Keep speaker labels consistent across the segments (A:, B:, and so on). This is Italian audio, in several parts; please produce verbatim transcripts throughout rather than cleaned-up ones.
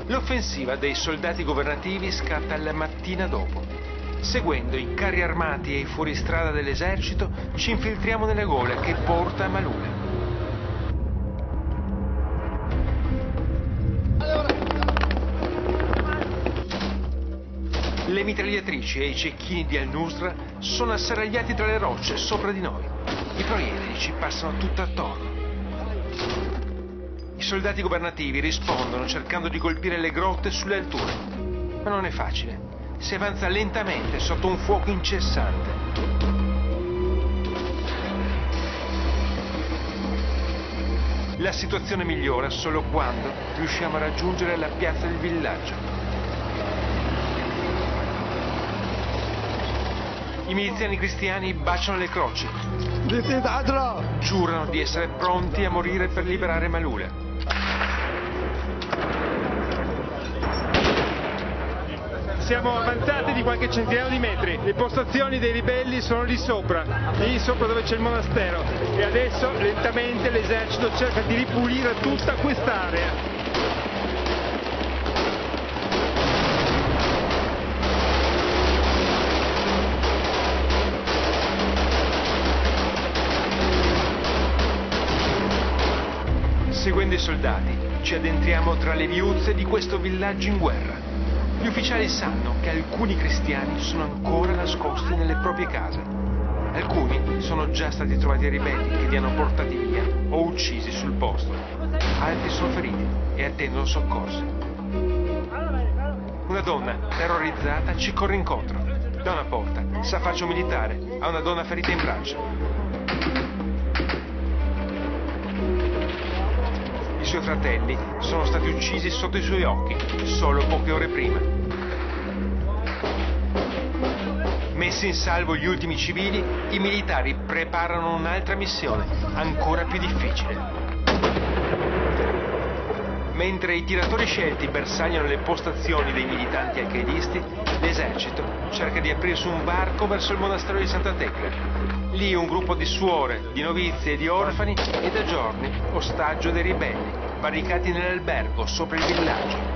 A: L'offensiva dei soldati governativi scatta la mattina dopo. Seguendo i carri armati e i fuoristrada dell'esercito, ci infiltriamo nella gola che porta a Malula. Le mitragliatrici e i cecchini di al-Nusra sono asserragliati tra le rocce sopra di noi. I proiettili ci passano tutto attorno. I soldati governativi rispondono cercando di colpire le grotte sulle alture, ma non è facile. Si avanza lentamente sotto un fuoco incessante. La situazione migliora solo quando riusciamo a raggiungere la piazza del villaggio. I miliziani cristiani baciano le croci. Giurano di essere pronti a morire per liberare Malula.
B: Siamo avanzati di qualche centinaio di metri. Le postazioni dei ribelli sono lì sopra, lì sopra dove c'è il monastero. E adesso lentamente l'esercito cerca di ripulire tutta quest'area.
A: Seguendo i soldati, ci addentriamo tra le viuzze di questo villaggio in guerra. Gli ufficiali sanno che alcuni cristiani sono ancora nascosti nelle proprie case. Alcuni sono già stati trovati ai ribelli che li hanno portati via o uccisi sul posto. Altri sono feriti e attendono soccorsi. Una donna terrorizzata ci corre incontro. Da una porta s'affaccia un militare, ha una donna ferita in braccio. I suoi fratelli sono stati uccisi sotto i suoi occhi, solo poche ore prima. Messi in salvo gli ultimi civili, i militari preparano un'altra missione, ancora più difficile. Mentre i tiratori scelti bersagliano le postazioni dei militanti al-qaedisti, l'esercito cerca di aprirsi un varco verso il monastero di Santa Tecla. Lì un gruppo di suore, di novizi e di orfani è da giorni ostaggio dei ribelli, barricati nell'albergo sopra il villaggio.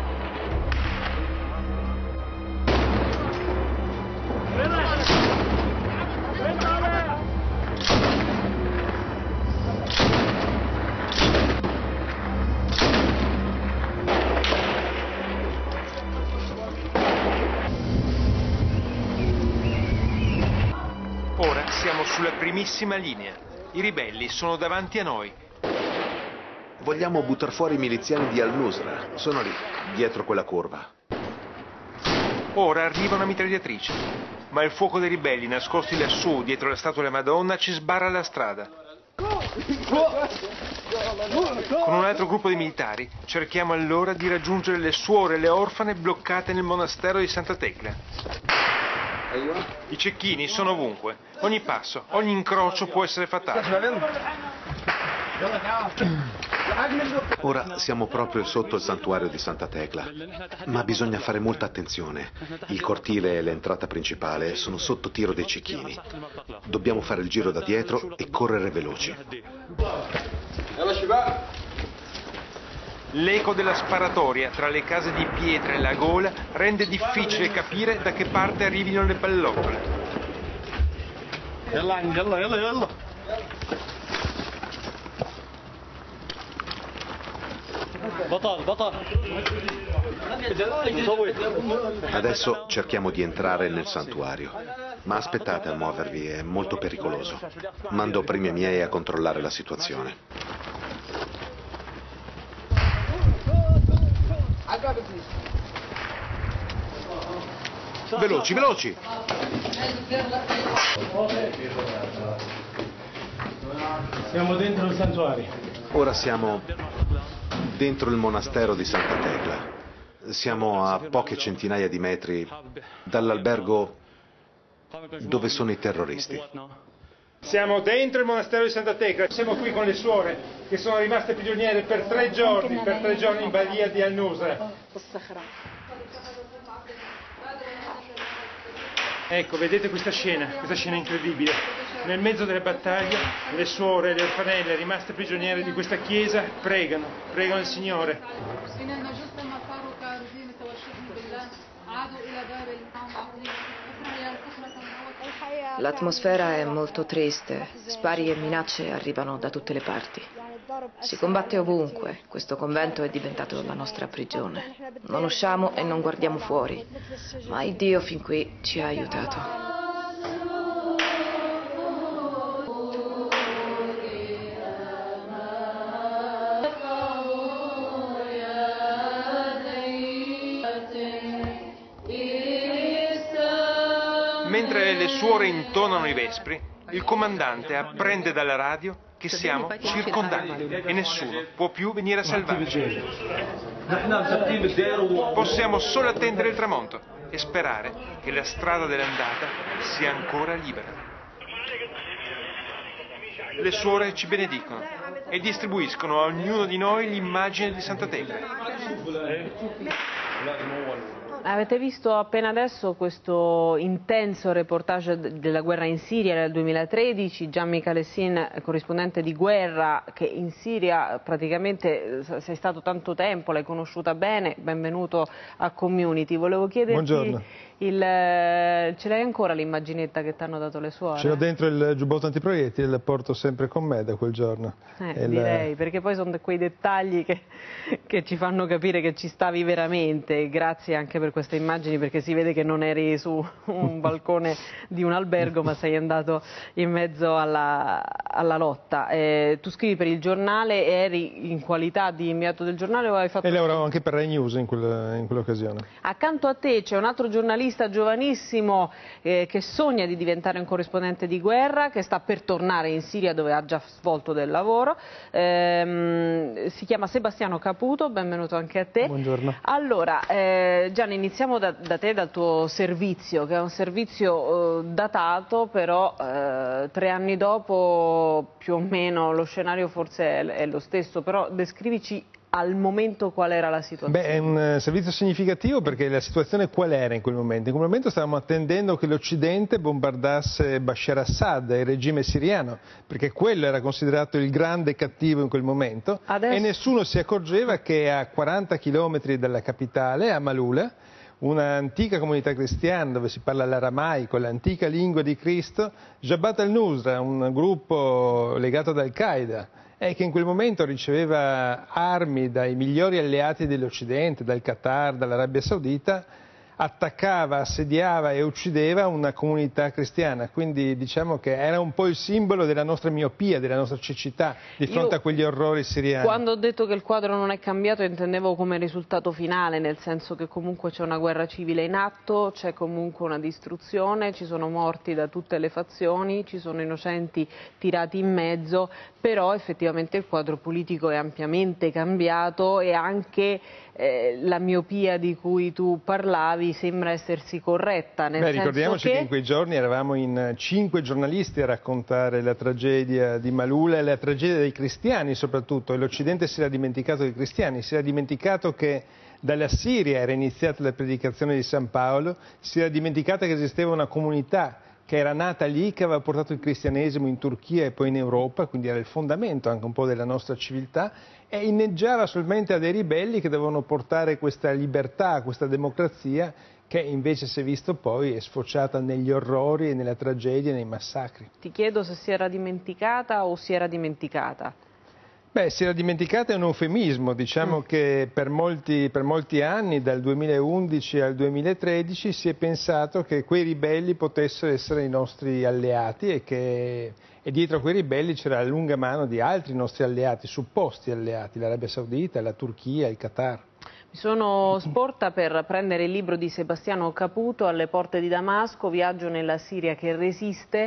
A: Ora siamo sulla primissima linea. I ribelli sono davanti a noi.
C: Vogliamo buttar fuori i miliziani di al-Nusra. Sono lì, dietro quella curva.
A: Ora arriva una mitragliatrice, ma il fuoco dei ribelli nascosti lassù dietro la statua della Madonna ci sbarra la strada. Con un altro gruppo di militari cerchiamo allora di raggiungere le suore e le orfane bloccate nel monastero di Santa Tecla. I cecchini sono ovunque. Ogni passo, ogni incrocio può essere fatale.
C: Ora siamo proprio sotto il santuario di Santa Tecla, ma bisogna fare molta attenzione. Il cortile e l'entrata principale sono sotto tiro dei cecchini. Dobbiamo fare il giro da dietro e correre veloci.
A: L'eco della sparatoria tra le case di pietra e la gola rende difficile capire da che parte arrivino le pallottole.
C: Adesso cerchiamo di entrare nel santuario, ma aspettate a muovervi, è molto pericoloso. Mando prima i miei a controllare la situazione. Veloci, veloci!
B: Siamo dentro il santuario.
C: Ora siamo dentro il monastero di Santa Tecla. Siamo a poche centinaia di metri dall'albergo dove sono i terroristi.
B: Siamo dentro il monastero di Santa Tecla. Siamo qui con le suore che sono rimaste prigioniere per tre giorni, per tre giorni in balia di al-Nusra. Ecco, vedete questa scena, questa scena incredibile. Nel mezzo della battaglia le suore, le orfanelle rimaste prigioniere di questa chiesa pregano, pregano il Signore.
D: L'atmosfera è molto triste, spari e minacce arrivano da tutte le parti. Si combatte ovunque, questo convento è diventato la nostra prigione. Non usciamo e non guardiamo fuori, ma il Dio fin qui ci ha aiutato.
A: Mentre le suore intonano i vespri, il comandante apprende dalla radio che siamo circondati e nessuno può più venire a salvarci. Possiamo solo attendere il tramonto e sperare che la strada dell'andata sia ancora libera. Le suore ci benedicono e distribuiscono a ognuno di noi l'immagine di Santa Tecla.
E: Avete visto appena adesso questo intenso reportage della guerra in Siria del duemilatredici, Gian Michalessin, corrispondente di guerra, che in Siria praticamente sei stato tanto tempo, l'hai conosciuta bene, benvenuto a Community. Volevo chiederti,
F: buongiorno.
E: Il, ce l'hai ancora l'immaginetta che ti hanno dato le suore?
F: Ce l'ho dentro il giubbotto antiproiettili, la porto sempre con me da quel giorno.
E: Eh, direi, la... perché poi sono quei dettagli che, che ci fanno capire che ci stavi veramente. Grazie anche per queste immagini, perché si vede che non eri su un balcone di un albergo, ma sei andato in mezzo alla, alla lotta. Eh, tu scrivi per il giornale, eri in qualità di inviato del giornale o hai fatto...
F: E lavoravo anche per Rai News in, quel, in quell'occasione.
E: Accanto a te c'è un altro giornalista giovanissimo eh, che sogna di diventare un corrispondente di guerra, che sta per tornare in Siria dove ha già svolto del lavoro. Ehm, si chiama Sebastiano Caputo, benvenuto anche a te.
F: Buongiorno.
E: Allora, eh, Gianni, iniziamo da, da te, dal tuo servizio, che è un servizio eh, datato, però eh, tre anni dopo più o meno lo scenario forse è, è lo stesso, però descrivici al momento qual era la situazione?
F: Beh, è un servizio significativo perché la situazione qual era in quel momento? In quel momento stavamo attendendo che l'Occidente bombardasse Bashar Assad e il regime siriano, perché quello era considerato il grande cattivo in quel momento. Adesso... E nessuno si accorgeva che a quaranta chilometri dalla capitale, a Malula, un'antica comunità cristiana dove si parla l'aramaico, l'antica lingua di Cristo, Jabhat al-Nusra, un gruppo legato ad Al-Qaeda, e che in quel momento riceveva armi dai migliori alleati dell'Occidente, dal Qatar, dall'Arabia Saudita, attaccava, assediava e uccideva una comunità cristiana. Quindi diciamo che era un po' il simbolo della nostra miopia, della nostra cecità di fronte Io, a quegli orrori siriani.
E: Quando ho detto che il quadro non è cambiato intendevo come risultato finale, nel senso che comunque c'è una guerra civile in atto, c'è comunque una distruzione, ci sono morti da tutte le fazioni, ci sono innocenti tirati in mezzo, però effettivamente il quadro politico è ampiamente cambiato e anche eh, la miopia di cui tu parlavi sembra essersi corretta. Nel
F: Beh,
E: senso
F: ricordiamoci
E: che...
F: che in quei giorni eravamo in cinque giornalisti a raccontare la tragedia di Malula e la tragedia dei cristiani soprattutto, e l'Occidente si era dimenticato dei cristiani, si era dimenticato che dalla Siria era iniziata la predicazione di San Paolo, si era dimenticata che esisteva una comunità che era nata lì, che aveva portato il cristianesimo in Turchia e poi in Europa, quindi era il fondamento anche un po' della nostra civiltà, e inneggiava solamente a dei ribelli che dovevano portare questa libertà, questa democrazia, che invece si è visto poi è sfociata negli orrori, nella tragedia, nei massacri.
E: Ti chiedo se si era dimenticata o si era dimenticata.
F: Beh, si era dimenticata è un eufemismo, diciamo mm. che per molti, per molti anni, dal duemilaundici al duemilatredici, si è pensato che quei ribelli potessero essere i nostri alleati e che e dietro a quei ribelli c'era la lunga mano di altri nostri alleati, supposti alleati, l'Arabia Saudita, la Turchia, il Qatar.
E: Mi sono sporta per prendere il libro di Sebastiano Caputo, Alle porte di Damasco, viaggio nella Siria che resiste.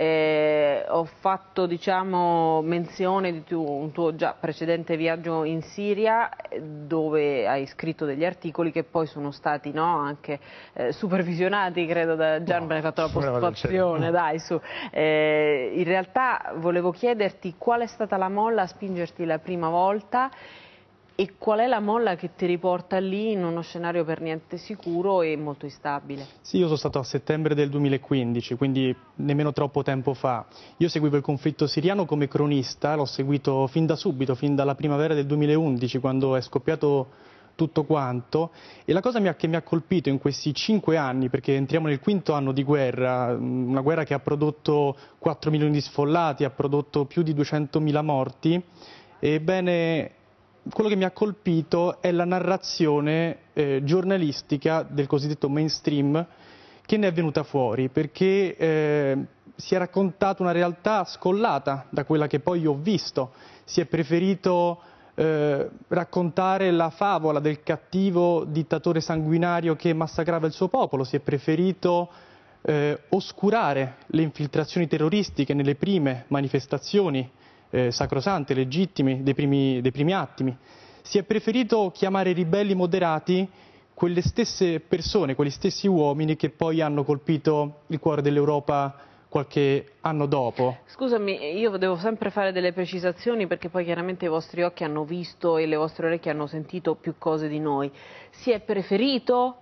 E: Eh, ho fatto diciamo, menzione di tu, un tuo già precedente viaggio in Siria, dove hai scritto degli articoli che poi sono stati no, anche eh, supervisionati, credo, da Gian, no, hai fatto la postfazione, dai, su. Eh, in realtà volevo chiederti qual è stata la molla a spingerti la prima volta e qual è la molla che ti riporta lì in uno scenario per niente sicuro e molto instabile?
G: Sì, io sono stato a settembre del duemilaquindici, quindi nemmeno troppo tempo fa. Io seguivo il conflitto siriano come cronista, l'ho seguito fin da subito, fin dalla primavera del duemilaundici, quando è scoppiato tutto quanto, e la cosa che mi ha colpito in questi cinque anni, perché entriamo nel quinto anno di guerra, una guerra che ha prodotto quattro milioni di sfollati, ha prodotto più di duecentomila morti, ebbene quello che mi ha colpito è la narrazione eh, giornalistica del cosiddetto mainstream che ne è venuta fuori, perché eh, si è raccontata una realtà scollata da quella che poi ho visto. Si è preferito eh, raccontare la favola del cattivo dittatore sanguinario che massacrava il suo popolo, si è preferito eh, oscurare le infiltrazioni terroristiche nelle prime manifestazioni eh, sacrosante, legittime, dei primi, dei primi attimi. Si è preferito chiamare ribelli moderati quelle stesse persone, quegli stessi uomini che poi hanno colpito il cuore dell'Europa qualche anno dopo.
E: Scusami, io devo sempre fare delle precisazioni perché poi chiaramente i vostri occhi hanno visto e le vostre orecchie hanno sentito più cose di noi. Si è preferito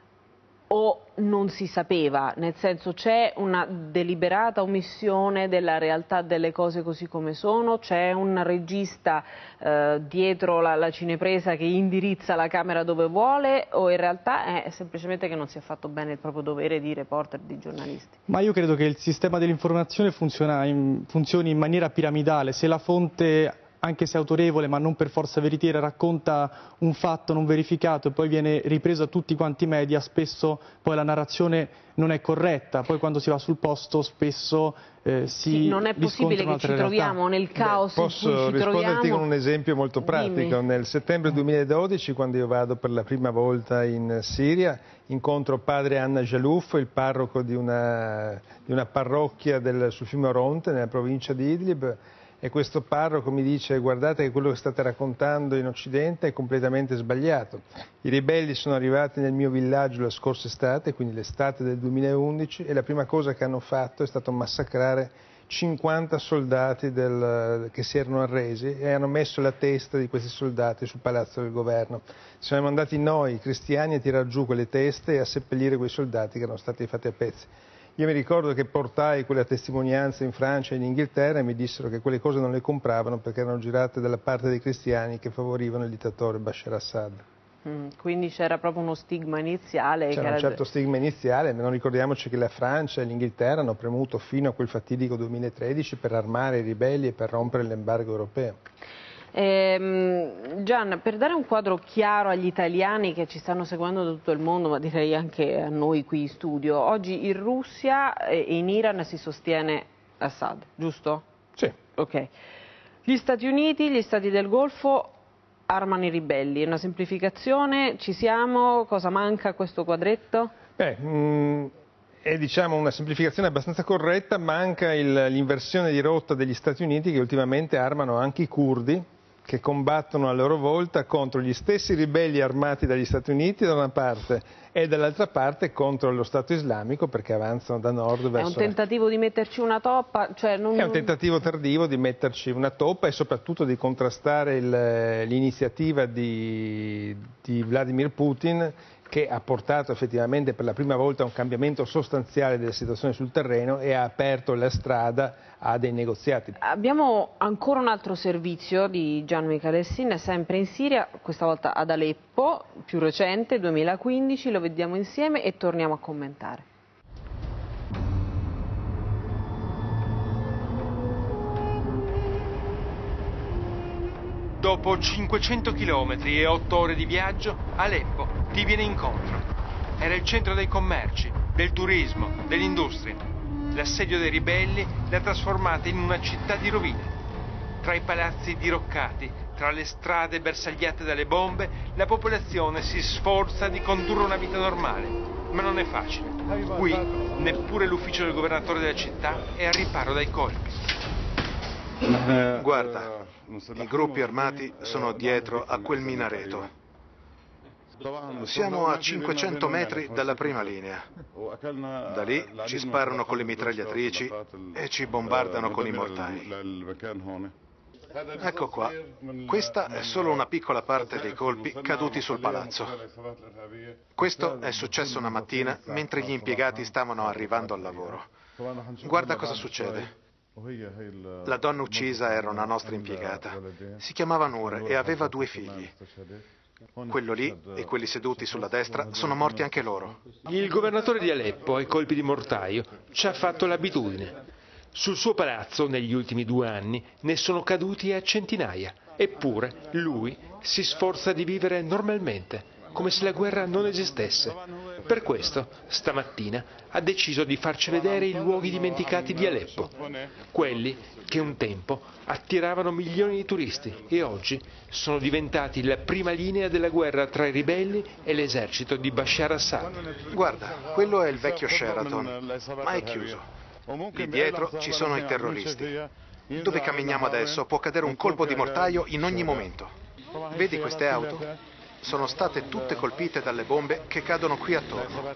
E: o non si sapeva? Nel senso, c'è una deliberata omissione della realtà delle cose così come sono? C'è un regista eh, dietro la, la cinepresa che indirizza la camera dove vuole, o in realtà è semplicemente che non si è fatto bene il proprio dovere di reporter, di giornalisti?
G: Ma io credo che il sistema dell'informazione funzioni in maniera piramidale. Se la fonte, anche se autorevole ma non per forza veritiera, racconta un fatto non verificato e poi viene ripreso a tutti quanti i media, spesso poi la narrazione non è corretta, poi quando si va sul posto spesso eh, si
E: sì, non è possibile che ci troviamo
G: realtà.
E: nel caos
F: Beh,
E: in cui ci
F: posso risponderti
E: troviamo?
F: con un esempio molto pratico.
E: Dimmi.
F: Nel settembre duemiladodici, quando io vado per la prima volta in Siria, incontro padre Anna Jalouf, il parroco di una, di una parrocchia del, sul fiume Oronte, nella provincia di Idlib, e questo parroco mi dice: guardate che quello che state raccontando in Occidente è completamente sbagliato. I ribelli sono arrivati nel mio villaggio la scorsa estate, quindi l'estate del duemilaundici, e la prima cosa che hanno fatto è stato massacrare cinquanta soldati del, che si erano arresi, e hanno messo la testa di questi soldati sul palazzo del governo. Siamo andati noi, cristiani, a tirar giù quelle teste e a seppellire quei soldati che erano stati fatti a pezzi. Io mi ricordo che portai quella testimonianza in Francia e in Inghilterra e mi dissero che quelle cose non le compravano perché erano girate dalla parte dei cristiani che favorivano il dittatore Bashar Assad.
E: Mm, quindi c'era proprio uno stigma iniziale.
F: C'era
E: che
F: un
E: era...
F: certo stigma iniziale, ma non ricordiamoci che la Francia e l'Inghilterra hanno premuto fino a quel fatidico duemilatredici per armare i ribelli e per rompere l'embargo europeo.
E: Eh, Gian, per dare un quadro chiaro agli italiani che ci stanno seguendo da tutto il mondo, ma direi anche a noi qui in studio, oggi in Russia e in Iran si sostiene Assad, giusto?
F: Sì.
E: Ok. Gli Stati Uniti, gli Stati del Golfo armano i ribelli, è una semplificazione, ci siamo, cosa manca a questo quadretto?
F: Beh, mh... è diciamo una semplificazione abbastanza corretta, manca l'inversione di rotta degli Stati Uniti che ultimamente armano anche i curdi, che combattono a loro volta contro gli stessi ribelli armati dagli Stati Uniti da una parte e dall'altra parte contro lo Stato islamico, perché avanzano da nord verso...
E: È un tentativo di metterci una toppa? Cioè non...
F: È un tentativo tardivo di metterci una toppa e soprattutto di contrastare l'iniziativa di, di Vladimir Putin, che ha portato effettivamente per la prima volta a un cambiamento sostanziale della situazione sul terreno e ha aperto la strada a dei negoziati.
E: Abbiamo ancora un altro servizio di Gian Michalessin, sempre in Siria, questa volta ad Aleppo, più recente, duemilaquindici, lo vediamo insieme e torniamo a commentare.
A: Dopo cinquecento chilometri e otto ore di viaggio, Aleppo ti viene incontro. Era il centro dei commerci, del turismo, dell'industria. L'assedio dei ribelli l'ha trasformata in una città di rovine. Tra i palazzi diroccati, tra le strade bersagliate dalle bombe, la popolazione si sforza di condurre una vita normale. Ma non è facile. Qui, neppure l'ufficio del governatore della città è al riparo dai colpi.
C: Guarda, i gruppi armati sono dietro a quel minareto. Siamo a cinquecento metri dalla prima linea. Da lì ci sparano con le mitragliatrici e ci bombardano con i mortai. Ecco qua, questa è solo una piccola parte dei colpi caduti sul palazzo. Questo è successo una mattina mentre gli impiegati stavano arrivando al lavoro. Guarda cosa succede. La donna uccisa era una nostra impiegata. Si chiamava Noor e aveva due figli. Quello lì e quelli seduti sulla destra sono morti anche loro.
A: Il governatore di Aleppo, ai colpi di mortaio, ci ha fatto l'abitudine. Sul suo palazzo, negli ultimi due anni, ne sono caduti a centinaia. Eppure, lui si sforza di vivere normalmente, come se la guerra non esistesse. Per questo, stamattina, ha deciso di farci vedere i luoghi dimenticati di Aleppo. Quelli che un tempo attiravano milioni di turisti e oggi sono diventati la prima linea della guerra tra i ribelli e l'esercito di Bashar Assad.
C: Guarda, quello è il vecchio Sheraton, ma è chiuso. Lì dietro ci sono i terroristi. Dove camminiamo adesso può cadere un colpo di mortaio in ogni momento. Vedi queste auto? Sono state tutte colpite dalle bombe che cadono qui attorno.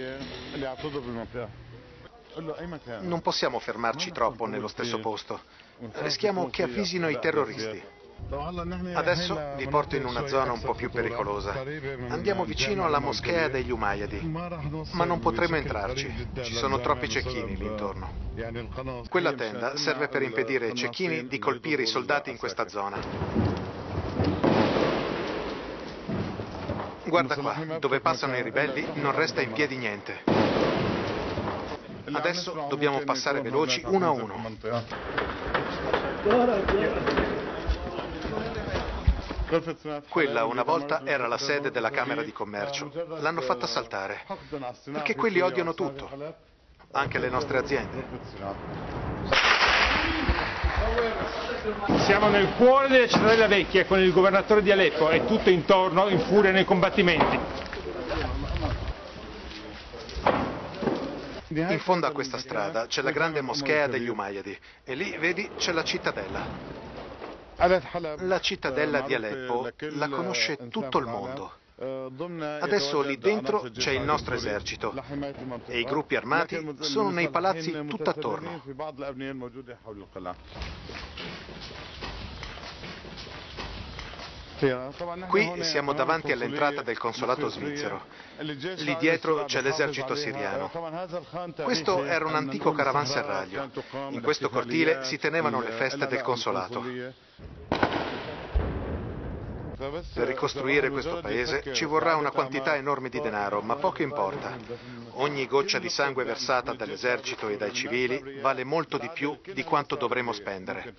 C: Non possiamo fermarci troppo nello stesso posto. Rischiamo che avvisino i terroristi. Adesso vi porto in una zona un po' più pericolosa. Andiamo vicino alla moschea degli Umayyadi, ma non potremo entrarci. Ci sono troppi cecchini lì intorno. Quella tenda serve per impedire ai cecchini di colpire i soldati in questa zona. Guarda qua, dove passano i ribelli non resta in piedi niente. Adesso dobbiamo passare veloci uno a uno. Quella una volta era la sede della Camera di Commercio. L'hanno fatta saltare, perché quelli odiano tutto, anche le nostre aziende.
B: Siamo nel cuore della cittadella vecchia con il governatore di Aleppo e tutto intorno in furia nei combattimenti.
C: In fondo a questa strada c'è la grande moschea degli Umayyadi e lì, vedi, c'è la cittadella. La cittadella di Aleppo la conosce tutto il mondo. Adesso lì dentro c'è il nostro esercito e i gruppi armati sono nei palazzi tutt'attorno. Qui siamo davanti all'entrata del consolato svizzero. Lì dietro c'è l'esercito siriano. Questo era un antico caravanserraglio. In questo cortile si tenevano le feste del consolato. Per ricostruire questo paese ci vorrà una quantità enorme di denaro, ma poco importa. Ogni goccia di sangue versata dall'esercito e dai civili vale molto di più di quanto dovremo spendere.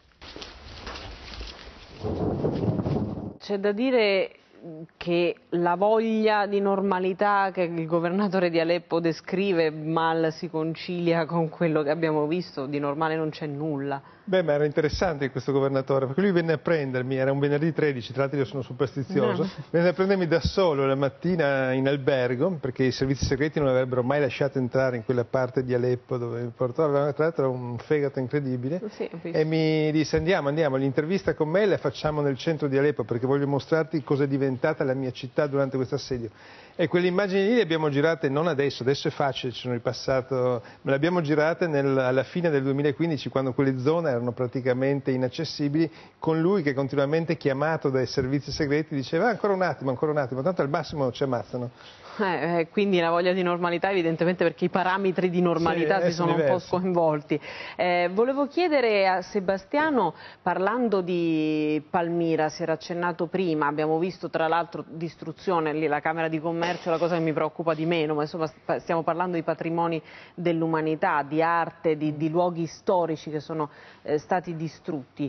E: C'è da dire che la voglia di normalità che il governatore di Aleppo descrive mal si concilia con quello che abbiamo visto, di normale non c'è nulla.
F: Beh, ma era interessante questo governatore, perché lui venne a prendermi, era un venerdì tredici, tra l'altro io sono superstizioso, no. Venne a prendermi da solo la mattina in albergo, perché i servizi segreti non avrebbero mai lasciato entrare in quella parte di Aleppo dove mi portò, tra l'altro un fegato incredibile, sì, e mi disse andiamo, andiamo, l'intervista con me la facciamo nel centro di Aleppo, perché voglio mostrarti cosa è diventata la mia città durante questo assedio. E quelle immagini lì le abbiamo girate non adesso, adesso è facile, ci sono ripassato, me le abbiamo girate nel, alla fine del duemilaquindici, quando quelle zone erano praticamente inaccessibili, con lui che continuamente chiamato dai servizi segreti diceva ah, ancora un attimo, ancora un attimo, tanto al massimo ci ammazzano.
E: Eh, quindi la voglia di normalità evidentemente perché i parametri di normalità sì, si sono diversi. Un po' sconvolti. Eh, volevo chiedere a Sebastiano, parlando di Palmira, si era accennato prima, abbiamo visto tra l'altro distruzione, lì la Camera di Commercio è la cosa che mi preoccupa di meno, ma insomma stiamo parlando di patrimoni dell'umanità, di arte, di, di luoghi storici che sono eh, stati distrutti.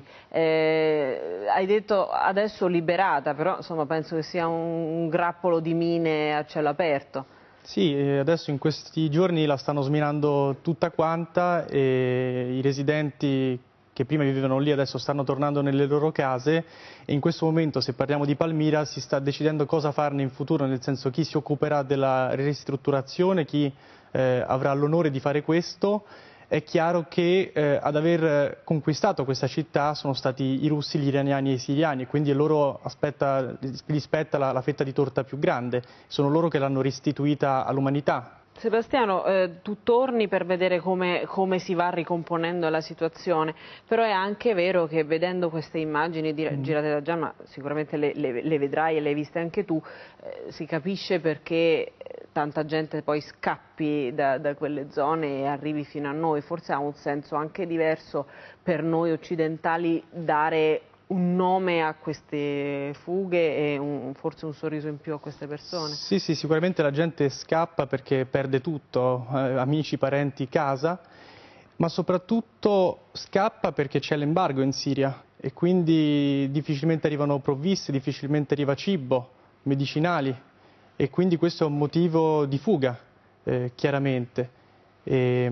E: Eh, hai detto adesso liberata, però insomma penso che sia un, un grappolo di mine a cielo aperto.
G: Sì, adesso in questi giorni la stanno sminando tutta quanta e i residenti che prima vivevano lì adesso stanno tornando nelle loro case e in questo momento, se parliamo di Palmira, si sta decidendo cosa farne in futuro, nel senso chi si occuperà della ristrutturazione, chi eh, avrà l'onore di fare questo. È chiaro che eh, ad aver conquistato questa città sono stati i russi, gli iraniani e i siriani e quindi a loro aspetta, gli spetta la, la fetta di torta più grande, sono loro che l'hanno restituita all'umanità.
E: Sebastiano, eh, tu torni per vedere come, come si va ricomponendo la situazione, però è anche vero che vedendo queste immagini di, mm. girate da Gian, ma sicuramente le, le, le vedrai e le hai viste anche tu, eh, si capisce perché tanta gente poi scappi da, da quelle zone e arrivi fino a noi. Forse ha un senso anche diverso per noi occidentali dare un nome a queste fughe e un, forse un sorriso in più a queste persone.
G: Sì, sì, sicuramente la gente scappa perché perde tutto, eh, amici, parenti, casa, ma soprattutto scappa perché c'è l'embargo in Siria e quindi difficilmente arrivano provviste, difficilmente arriva cibo, medicinali e quindi questo è un motivo di fuga, eh, chiaramente. E,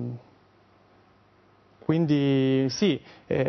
G: Quindi sì,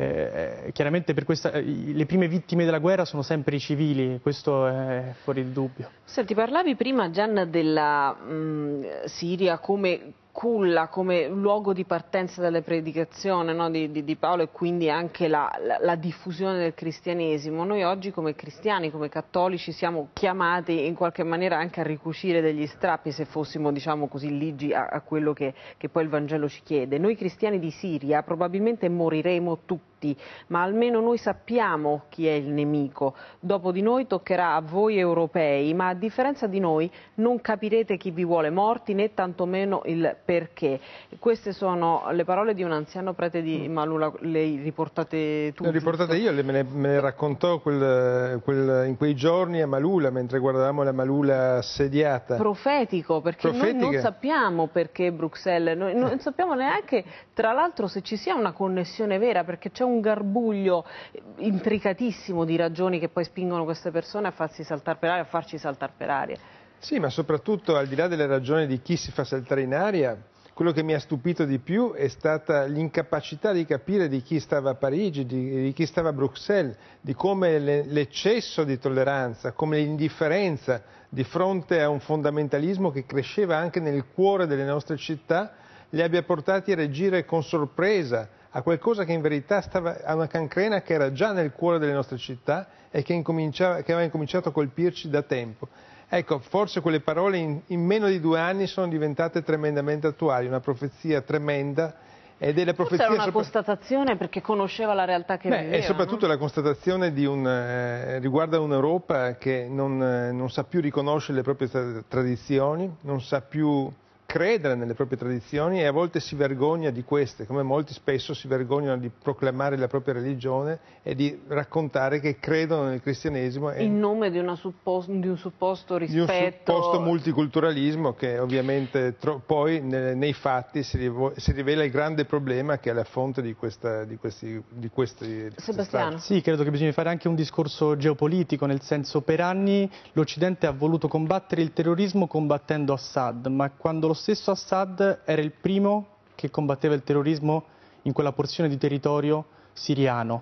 G: eh, chiaramente per questa, le prime vittime della guerra sono sempre i civili, questo è fuori di dubbio.
E: Senti, parlavi prima, Gian, della mh, Siria come culla, come luogo di partenza della predicazione, no, di, di, di Paolo, e quindi anche la, la, la diffusione del cristianesimo. Noi oggi come cristiani, come cattolici, siamo chiamati in qualche maniera anche a ricucire degli strappi, se fossimo, diciamo così, ligi a, a quello che, che poi il Vangelo ci chiede. Noi cristiani di Siria probabilmente moriremo tutti, ma almeno noi sappiamo chi è il nemico. Dopo di noi toccherà a voi europei, ma a differenza di noi non capirete chi vi vuole morti, né tantomeno il perché. Queste sono le parole di un anziano prete di Malula, le riportate tu?
F: Le riportate io, me le, me le raccontò quel, quel, in quei giorni a Malula, mentre guardavamo la Malula assediata.
E: Profetico, perché
F: Profetiche.
E: Noi non sappiamo perché Bruxelles, noi non sappiamo neanche, tra l'altro, se ci sia una connessione vera, perché c'è un garbuglio intricatissimo di ragioni che poi spingono queste persone a farsi saltare per aria, a farci saltare per aria.
F: Sì, ma soprattutto al di là delle ragioni di chi si fa saltare in aria, quello che mi ha stupito di più è stata l'incapacità di capire di chi stava a Parigi, di, di chi stava a Bruxelles, di come l'eccesso di tolleranza, come l'indifferenza di fronte a un fondamentalismo che cresceva anche nel cuore delle nostre città, li abbia portati a reagire con sorpresa a qualcosa che in verità stava a una cancrena che era già nel cuore delle nostre città e che, che aveva incominciato a colpirci da tempo. Ecco, forse quelle parole in, in meno di due anni sono diventate tremendamente attuali, una profezia tremenda. Ed è la profezia
E: Forse era una
F: sopra...
E: constatazione perché conosceva la realtà che
F: Beh,
E: viveva.
F: è soprattutto
E: no?
F: la constatazione di un, eh, riguarda un'Europa che non, eh, non sa più riconoscere le proprie tra tradizioni, non sa più credere nelle proprie tradizioni e a volte si vergogna di queste, come molti spesso si vergognano di proclamare la propria religione e di raccontare che credono nel cristianesimo. E
E: in nome di, una suppos di un supposto rispetto...
F: Di un supposto multiculturalismo che ovviamente poi nei, nei fatti si, si rivela il grande problema che è la fonte di, questa, di questi, di questi
E: Sebastiano.
G: Sì, credo che bisogna fare anche un discorso geopolitico, nel senso per anni l'Occidente ha voluto combattere il terrorismo combattendo Assad, ma quando lo stesso Assad era il primo che combatteva il terrorismo in quella porzione di territorio siriano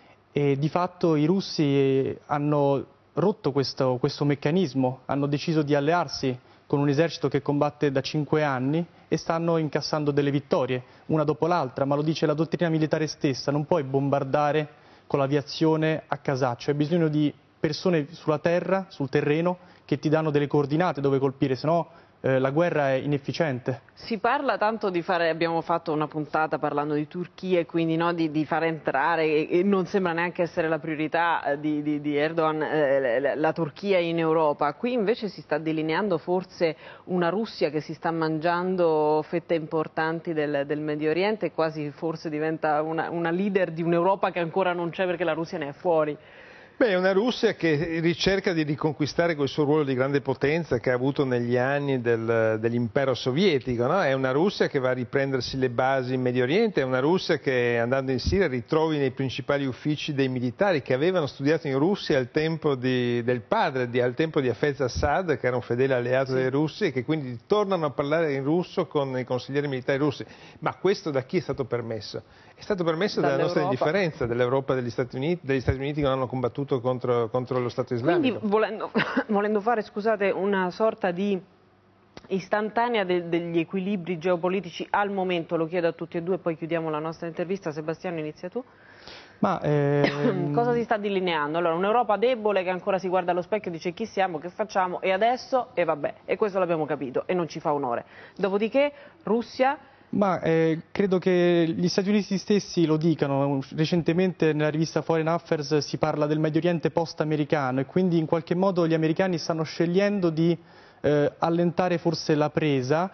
G: e di fatto i russi hanno rotto questo, questo meccanismo, hanno deciso di allearsi con un esercito che combatte da cinque anni e stanno incassando delle vittorie, una dopo l'altra, ma lo dice la dottrina militare stessa, non puoi bombardare con l'aviazione a casaccio, hai bisogno di persone sulla terra, sul terreno, che ti danno delle coordinate dove colpire, se no eh, la guerra è inefficiente.
E: Si parla tanto di fare, abbiamo fatto una puntata parlando di Turchia e quindi no, di, di far entrare, e, e non sembra neanche essere la priorità di, di, di Erdogan, eh, la, la Turchia in Europa. Qui invece si sta delineando forse una Russia che si sta mangiando fette importanti del, del Medio Oriente e quasi forse diventa una, una leader di un'Europa che ancora non c'è perché la Russia ne è fuori.
F: Beh, è una Russia che ricerca di riconquistare quel suo ruolo di grande potenza che ha avuto negli anni del, dell'impero sovietico, no? È una Russia che va a riprendersi le basi in Medio Oriente, è una Russia che andando in Siria ritrovi nei principali uffici dei militari che avevano studiato in Russia al tempo di, del padre, di, al tempo di Hafez Assad, che era un fedele alleato sì. dei russi, e che quindi tornano a parlare in russo con i consiglieri militari russi. Ma questo da chi è stato permesso? È stato permesso dalla nostra indifferenza, dell'Europa e degli Stati Uniti, degli Stati Uniti che non hanno combattuto contro, contro lo Stato islamico.
E: Quindi volendo, volendo fare, scusate, una sorta di istantanea de, degli equilibri geopolitici al momento, lo chiedo a tutti e due, poi chiudiamo la nostra intervista. Sebastiano, inizia tu.
G: Ma, ehm...
E: Cosa si sta delineando? Allora, un'Europa debole che ancora si guarda allo specchio e dice chi siamo, che facciamo, e adesso, e vabbè, e questo l'abbiamo capito, e non ci fa onore. Dopodiché, Russia...
G: Ma eh, credo che gli Stati Uniti stessi lo dicano. Recentemente nella rivista Foreign Affairs si parla del Medio Oriente post-americano e quindi in qualche modo gli americani stanno scegliendo di eh, allentare forse la presa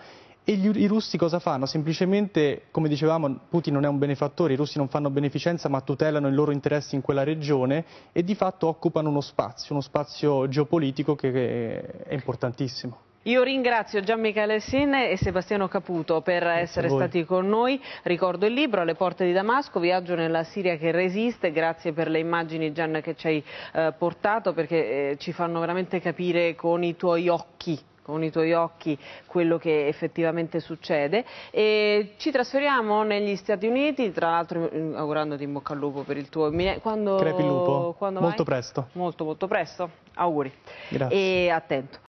G: E gli, i russi cosa fanno? Semplicemente, come dicevamo, Putin non è un benefattore, i russi non fanno beneficenza ma tutelano i loro interessi in quella regione e di fatto occupano uno spazio, uno spazio geopolitico che, che è importantissimo.
E: Io ringrazio Gian Michele Sin e Sebastiano Caputo per
G: Grazie
E: essere stati con noi. Ricordo il libro Alle porte di Damasco, viaggio nella Siria che resiste. Grazie per le immagini, Gian, che ci hai eh, portato, perché eh, ci fanno veramente capire con i tuoi occhi con i tuoi occhi quello che effettivamente succede. E ci trasferiamo negli Stati Uniti, tra l'altro augurandoti in bocca al lupo per il tuo... Quando,
G: Crepi il lupo,
E: quando
G: molto
E: vai?
G: presto.
E: Molto molto presto, auguri.
G: Grazie.
E: E attento.